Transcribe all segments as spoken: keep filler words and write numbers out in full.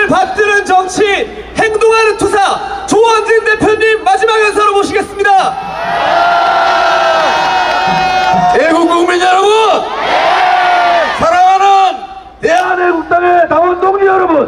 사랑을 받드는 정치, 행동하는 투사 조원진 대표님 마지막 연설로 모시겠습니다. 애국 국민 여러분, 사랑하는 대한애국당의 당원 동지 여러분,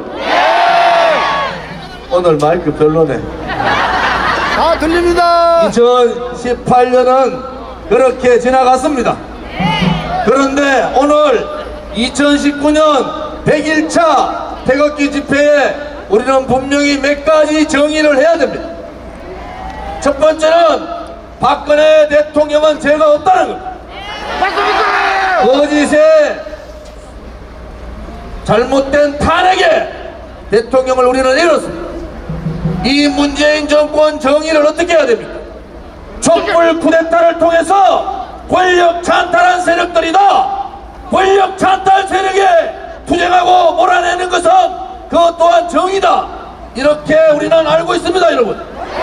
오늘 마이크 별로네. 다 들립니다. 이천십팔 년은 그렇게 지나갔습니다. 그런데 오늘 이천십구 년 백 일 차 태극기 집회에 우리는 분명히 몇 가지 정의를 해야 됩니다. 첫 번째는 박근혜 대통령은 죄가 없다는 겁니다. 거짓에 잘못된 탄핵에 대통령을 우리는 잃었습니다. 이 문재인 정권 정의를 어떻게 해야 됩니까? 촛불 쿠데타를 통해서 권력 찬탈한 세력들이다. 권력 찬탈 세력에 투쟁하고 몰아내는 것은 그것 또한 정의다. 이렇게 우리는 알고 있습니다, 여러분.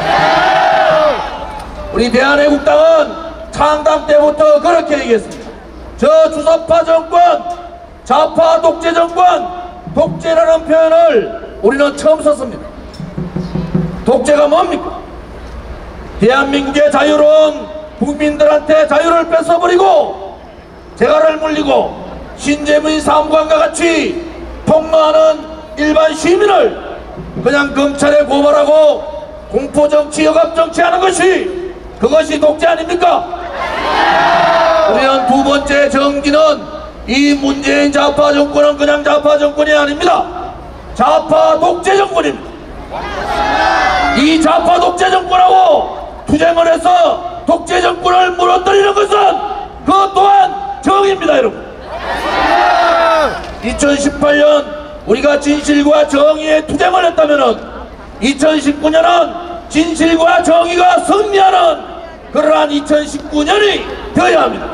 우리 대한애국당은 창당 때부터 그렇게 얘기했습니다. 저 주사파 정권, 좌파 독재 정권, 독재라는 표현을 우리는 처음 썼습니다. 독재가 뭡니까? 대한민국의 자유로운 국민들한테 자유를 뺏어버리고 재갈을 물리고 신재민 사무관과 같이 폭로하는 일반 시민을 그냥 검찰에 고발하고 공포정치, 억압정치하는 것이 그것이 독재 아닙니까? 우리는 두 번째 정기는 이 문재인 좌파 정권은 그냥 좌파 정권이 아닙니다. 좌파 독재 정권입니다. 이 좌파 독재 정권하고 투쟁을 해서 독재 정권을 무너뜨리는 것은 그것 또한 정의입니다, 여러분. 이천십팔 년 우리가 진실과 정의의 투쟁을 했다면은 이천십구 년은 진실과 정의가 승리하는 그러한 이천십구 년이 되어야 합니다.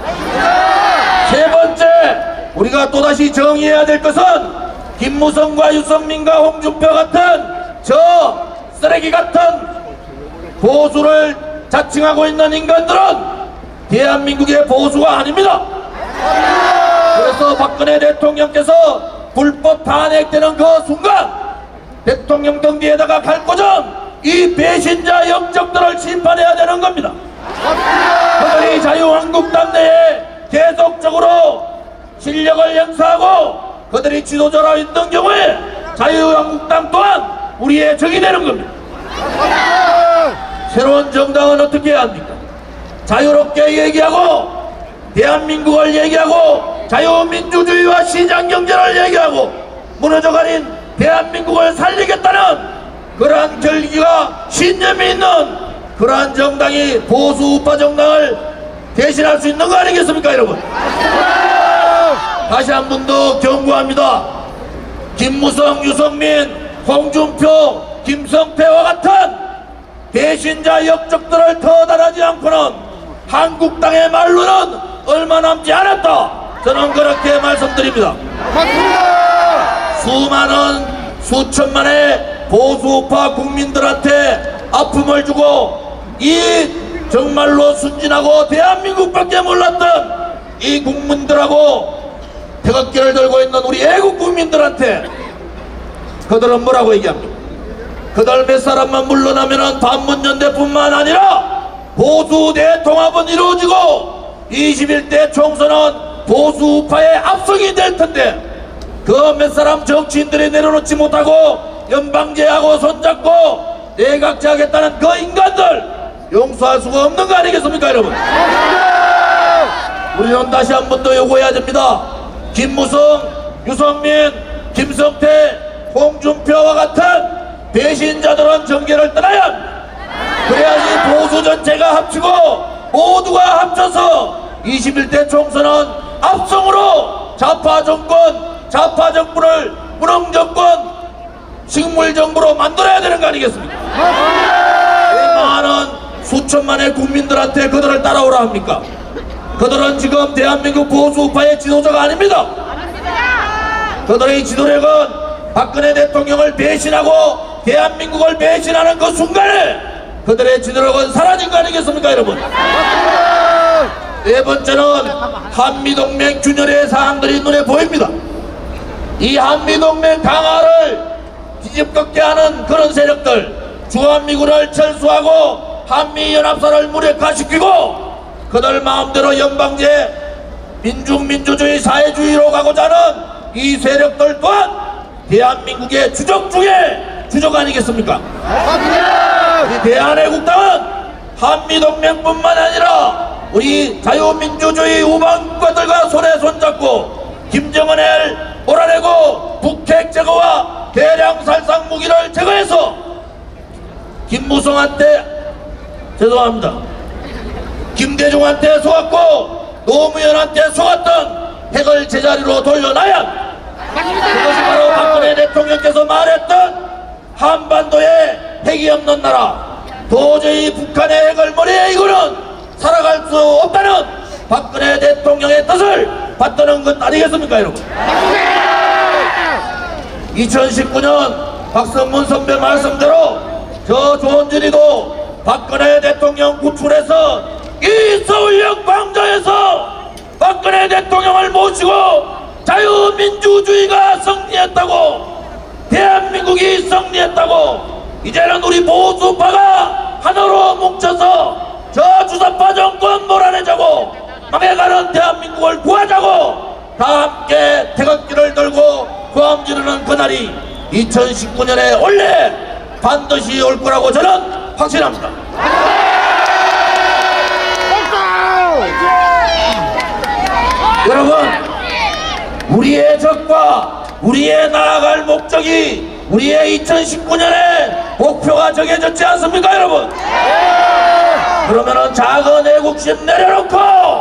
세 번째, 우리가 또다시 정의해야 될 것은 김무성과 유승민과 홍준표 같은 저 쓰레기 같은 보수를 자칭하고 있는 인간들은 대한민국의 보수가 아닙니다. 그래서 박근혜 대통령께서 불법 탄핵되는 그 순간 대통령 등뒤에다가 갈 고전 이 배신자 영적들을 심판해야 되는 겁니다. 그들이 자유한국당 내에 계속적으로 실력을 행사하고 그들이 지도자로 있는 경우에 자유한국당 또한 우리의 적이 되는 겁니다. 새로운 정당은 어떻게 해야 합니까? 자유롭게 얘기하고 대한민국을 얘기하고 자유민주주의와 시장경제를 얘기하고 무너져가는 대한민국을 살리겠다는 그러한 결기가 신념이 있는 그러한 정당이 보수 우파 정당을 대신할 수 있는 거 아니겠습니까, 여러분? 다시 한 번 더 경고합니다. 김무성, 유승민, 홍준표, 김성태와 같은 배신자 역적들을 터달하지 않고는 한국당의 말로는 얼마 남지 않았다. 저는 그렇게 말씀드립니다. 수많은 수천만의 보수우파 국민들한테 아픔을 주고 이 정말로 순진하고 대한민국밖에 몰랐던 이 국민들하고 태극기를 들고 있는 우리 애국 국민들한테 그들은 뭐라고 얘기합니까? 그들 몇 사람만 물러나면은 반문연대뿐만 아니라 보수 대통합은 이루어지고 이십일 대 총선은 보수 우파의 압승이 될 텐데 그 몇 사람 정치인들이 내려놓지 못하고 연방제하고 손잡고 내각제 하겠다는 그 인간들 용서할 수가 없는 거 아니겠습니까, 여러분? 우리는 다시 한 번 더 요구해야 됩니다. 김무성, 유승민, 김성태, 홍준표와 같은 배신자들은 정계를 떠나야 합니다. 그래야지 보수 전체가 합치고 모두가 합쳐서 이십일 대 총선은 압승으로 좌파 정권, 좌파 정부를 무능 정권, 식물 정부로 만들어야 되는 거 아니겠습니까? 왜 많은 수천만의 국민들한테 그들을 따라오라 합니까? 그들은 지금 대한민국 보수 우파의 지도자가 아닙니다. 그들의 지도력은 박근혜 대통령을 배신하고 대한민국을 배신하는 그 순간에 그들의 지도력은 사라진 거 아니겠습니까, 여러분? 네 번째는 한미동맹 균열의 사항들이 눈에 보입니다. 이 한미동맹 강화를 뒤집겁게 하는 그런 세력들, 주한미군을 철수하고 한미연합사를 무력화시키고 그들 마음대로 연방제 민중민주주의 사회주의로 가고자 하는 이 세력들 또한 대한민국의 주적 중에 주적 아니겠습니까? 우리 대한애국당은 한미동맹뿐만 아니라 우리 자유민주주의 우방국가들과 손에 손잡고 김정은을 몰아내고 북핵 제거와 대량 살상 무기를 제거해서 김무성한테 죄송합니다 김대중한테 속았고 노무현한테 속았던 핵을 제자리로 돌려놔야 그것이 바로 박근혜 대통령께서 말했던 한반도에 핵이 없는 나라, 도저히 북한의 핵을 머리에 이고는 살아갈 수 없다는 박근혜 대통령의 뜻을 받드는 것 아니겠습니까 여러분? 이천십구 년 박성문 선배 말씀대로 저 조원진이도 박근혜 대통령 구출해서 이 서울역 광장에서 박근혜 대통령을 모시고 자유민주주의가 승리했다고, 대한민국이 승리했다고, 이제는 우리 보수파가 하나로 뭉쳐서 저 주사파 정권 몰아내자고, 망해가는 대한민국을 구하자고 다 함께 태극기를 들고 고함 지르는 그날이 이천십구 년에 원래 반드시 올 거라고 저는 확신합니다. 여러분, 우리의 적과 우리의 나아갈 목적이 우리의 이천십구 년에 목표가 정해졌지 않습니까 여러분? 그러면은 작은 애국심 내려놓고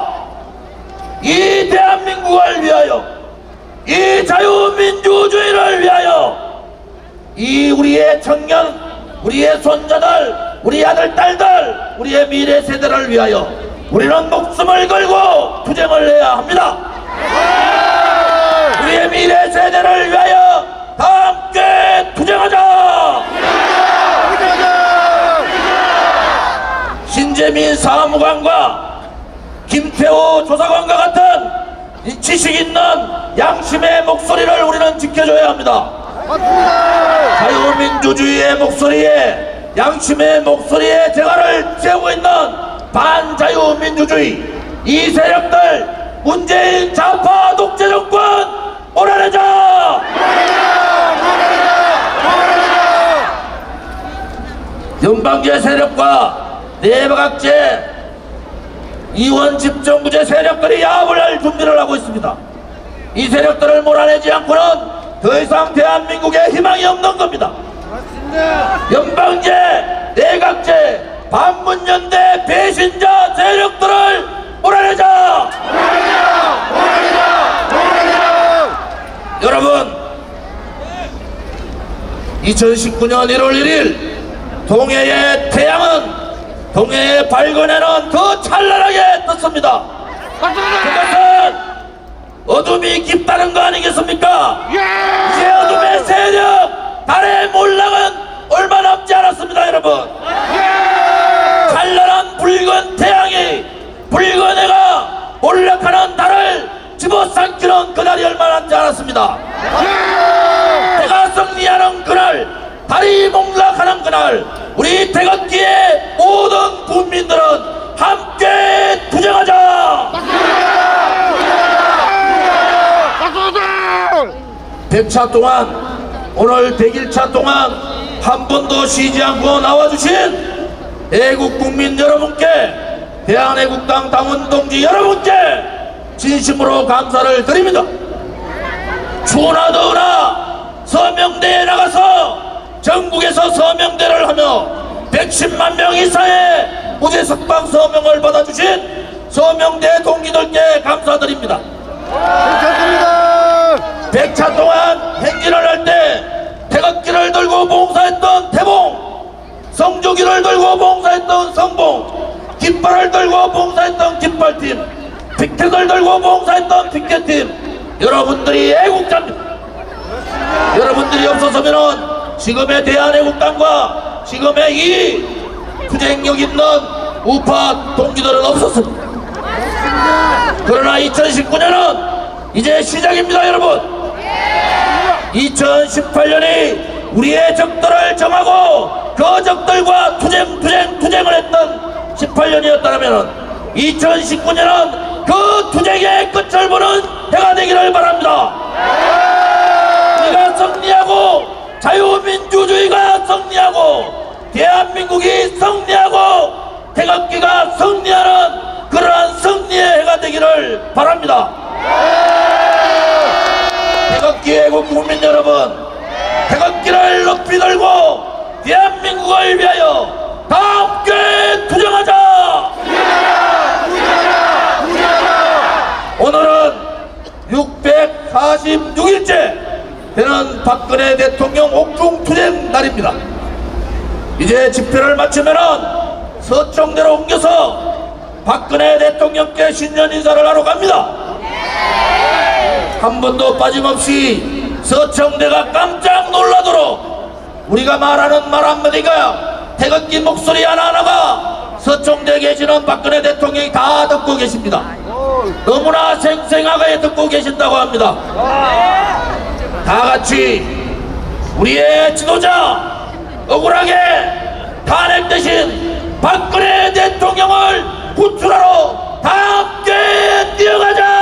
이 대한민국을 위하여, 이 자유민주주의를 위하여, 이 우리의 청년, 우리의 손자들, 우리 아들 딸들, 우리의 미래 세대를 위하여 우리는 목숨을 걸고 투쟁을 해야 합니다. 우리의 미래 세대를 위하여 다 함께 투쟁하자. 신재민 사무관과 김태호 조사관과 같은 이 지식 있는 양심의 목소리를 우리는 지켜줘야 합니다. 자유민주주의의 목소리에, 양심의 목소리에 대가를 세우고 있는 반자유민주주의 이 세력들, 문재인 좌파 독재 정권 몰아내자! 연방제 세력과 내각제 이원 집정부제 세력들이 야합을 할 준비를 하고 있습니다. 이 세력들을 몰아내지 않고는 더 이상 대한민국에 희망이 없는 겁니다. 연방제, 내각제, 반문연대 배신자 세력들을 몰아내자! 몰아내자! 몰아내자! 몰아내자! 여러분, 이천십구 년 일월 일일 동해의 태양은, 동해의 밝은 해는 더 찬란하게 떴습니다. 그것은 어둠이 깊다는 거 아니겠습니까? 이제 어둠의 세력, 달의 몰락은 얼마 남지 않았습니다 여러분. 찬란한 붉은 태양이, 붉은 해가 몰락하는 달을 집어삼키는 그날이 얼마 남지 않았습니다. 해가 승리하는 그날, 달이 몰락하는 그날, 우리 태극기의 모든 국민들은 함께 투쟁하자! 백 차 동안, 오늘 백일 차 동안 한 번도 쉬지 않고 나와주신 애국 국민 여러분께, 대한애국당 당원 동지 여러분께 진심으로 감사를 드립니다. 추우나 더우나 서명대에 나가서 전국에서 서명대를 하며 백십만 명 이상의 무죄 석방 서명을 받아주신 서명대 동기들께 감사드립니다. 백 차 동안 행진을 할 때 태극기를 들고 봉사했던 태봉, 성조기를 들고 봉사했던 성봉, 깃발을 들고 봉사했던 깃발팀, 피켓을 들고 봉사했던 피켓팀, 여러분들이 애국자입니다. 여러분들이 없어서면은 지금의 대한애국당과 지금의 이 투쟁력 있는 우파 동지들은 없었습니다. 그러나 이천십구 년은 이제 시작입니다 여러분. 이천십팔 년이 우리의 적들을 정하고 그 적들과 투쟁 투쟁 투쟁을 했던 십팔 년이었다면 이천십구 년은 그 투쟁의 끝을 보는 해가 되기를 바랍니다. 우리가 승리하고 자유민주주의가 승리하고 대한민국이 승리하고 태극기가 승리하는 그러한 승리의 해가 되기를 바랍니다. 태극기 애국 국민 여러분, 태극기를 높이 들고 대한민국을 위하여 다 함께 투쟁하자. 오늘은 육백사십육 일째 되는 박근혜 대통령 옥중투쟁 날입니다. 이제 집회를 마치면은 서청대로 옮겨서 박근혜 대통령께 신년 인사를 하러 갑니다. 한 번도 빠짐없이 서청대가 깜짝 놀라도록 우리가 말하는 말 한마디가 태극기 목소리 하나하나가 서청대에 계시는 박근혜 대통령이 다 듣고 계십니다. 너무나 생생하게 듣고 계신다고 합니다. 다 같이 우리의 지도자 억울하게 탄핵되신 박근혜 대통령을 구출하러 다 함께 뛰어가자.